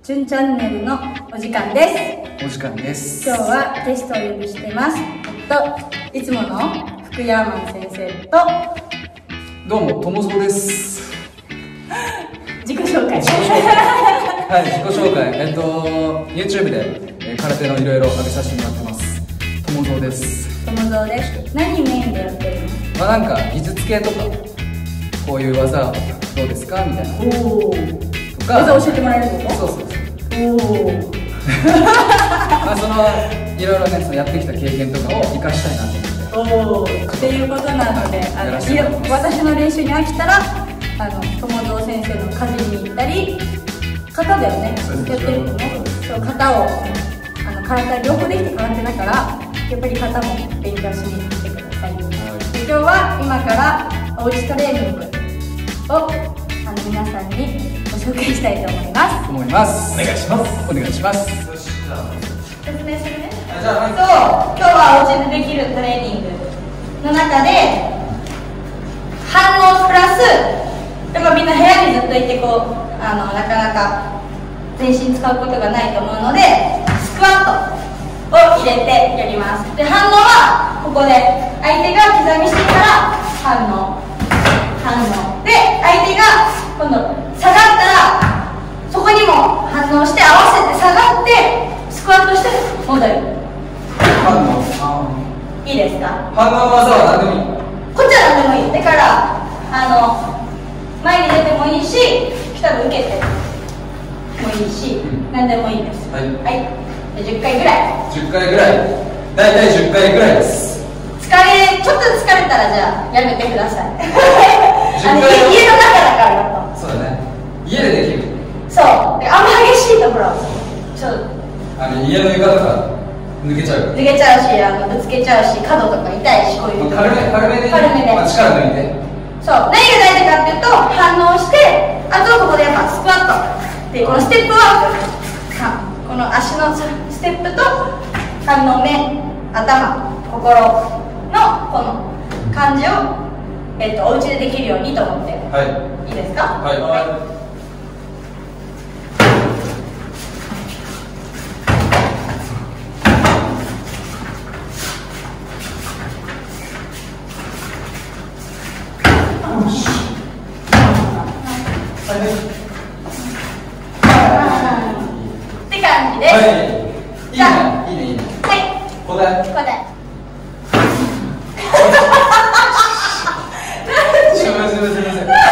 じゅんチャンネルのお時間です。 お時間です。 今日はゲストをお呼びしてます。いつもの福山先生と、 どうも友蔵です。 自己紹介。 はい、自己紹介。YouTube で空手のいろいろ上げさせてもらってます。友蔵です。 友蔵です。何メインでやってるの？ なんか技術系とか、こういう技どうですかみたいな。 おお。 とか。 技教えてもらえるの？ そうそうそう。 おお。 いろいろね、そのやってきた経験とかを生かしたいなと思って。 おお。っていうことなので、私の練習に飽きたら、友蔵先生の家事に行ったり、型だよね。やってるとね。そう型を体両方できて空手だから、やっぱり型も勉強しに来てください。で今日は今からおうちトレーニングを皆さんにご紹介したいと思います。 お願いします。お願いします。 説明するね。今日はお家でできるトレーニングの中で反応プラス、やっぱみんな部屋にずっといてなかなか全身使うことがないと思うので、スクワットを入れてやります。で反応はここで相手が刻みしてから反応で、相手が今度下がったらそこにも反応して合わせて下がってスクワットして戻る。いいですか？ 反応技は何でもいい。 こっちは何でもいい。だから前に出てもいいし、来たら受けてもいいし、何でもいいです。はい、10回ぐらい。 10回ぐらい。大体10回ぐらいです。 ちょっと疲れたらじゃあやめてください。家の中だからだと。 そうだね。家でできる。 そう。であんま激しいところ。 家の床とか抜けちゃうし、 ぶつけちゃうし、角とか痛いし、こういう。軽めで。 力抜いて。 そう。何が大事かっていうと、反応して、あとはここでやっぱスクワット。で、このステップワーク。この足のステップと、反応目、頭、心のこの感じを、お家でできるようにと思って。はい。いいですか？はい。って感じです。じゃあ、いいね。はい。 ここで。すみません。頭の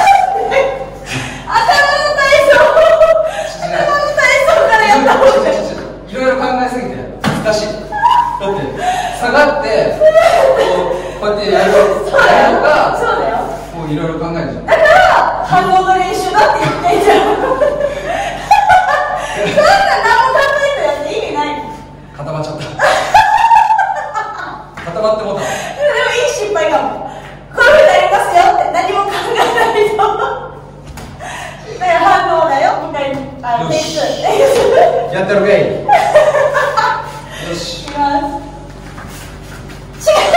体操からやった方がいい。 いろいろ考えすぎて難しい。だって下がってこうやってやるとか、 そうだよ。 もういろいろ考えるじゃん。 だから反応の練習だって言ってんじゃん。そんな何も考えてやって意味ない。 固まっちゃった。固まってもうた。 でもいい失敗かも。こういうふうになりますよって何も考えないと。だから反応だよみたいな。点数。 やってるかい。よし。 いきます。違う。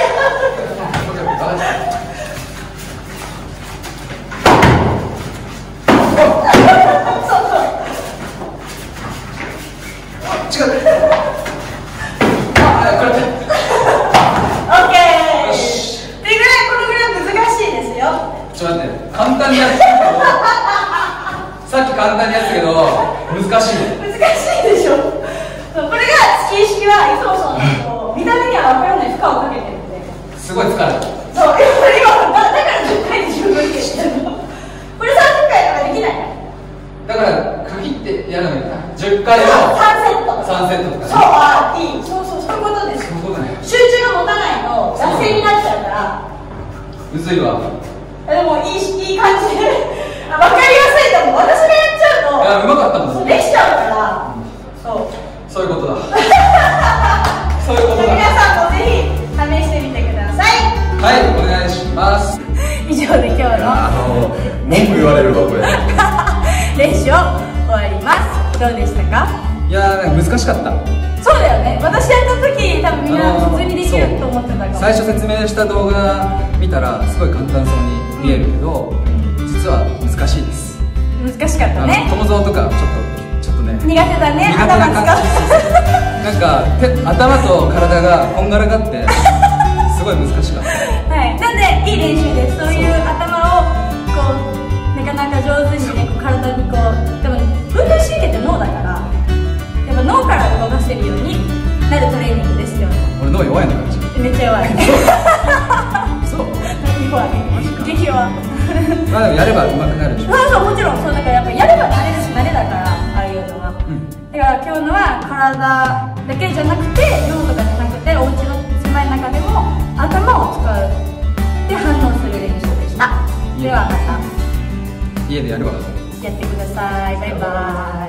簡単にやってるけど、さっき簡単にやったけど難しいね。 難しいでしょ。これが月意識は、いつもそう見た目には分からない負荷をかけてるんで、すごい疲れる。 そう、今だから10回で十分ってしてるの。これ30回とかできない。 だから区切ってやるのにな。10回を3セットとか。 そう、いい。そういうことです。集中が持たないと惰性になっちゃうから。 むずいわ。 でもいい感じで分かりやすいと思う。私がやっちゃうと、 いや、うまかったもん。 できちゃうから、 そういうことだ。そういうことだ。 皆さんもぜひ試してみてください。 はい、お願いします。 以上で今日の文句言われるわこれ。 練習を終わります。どうでしたか？ いやー、難しかった。 そうだよね。私やった時多分みんな普通にできると思ってたから。 最初説明した動画見たらすごい簡単そうに見えるけど、実は難しいです。 難しかったね。 友蔵とかちょっとね苦手だね。 苦手な感じ。なんか頭と体がこんがらがってすごい難しかった。 はい。なんでいい練習です。そういう頭をこうなかなか上手にね、体にこう、でも運動神経って脳だから、やっぱ脳から動かせるようになるトレーニングですよ。 俺脳弱いのかじゃ。 めっちゃ弱い。 そう。 弱い。激弱。 まあでもやれば上手くなるでしょ。 そうもちろんそうだからやっぱやれば慣れるし慣れだからああいうのは。だから今日のは体だけじゃなくて脳とかじゃなくてお家の狭い中でも頭を使うで反応する練習でした。ではまた家でやるわ。 やってください。バイバイ。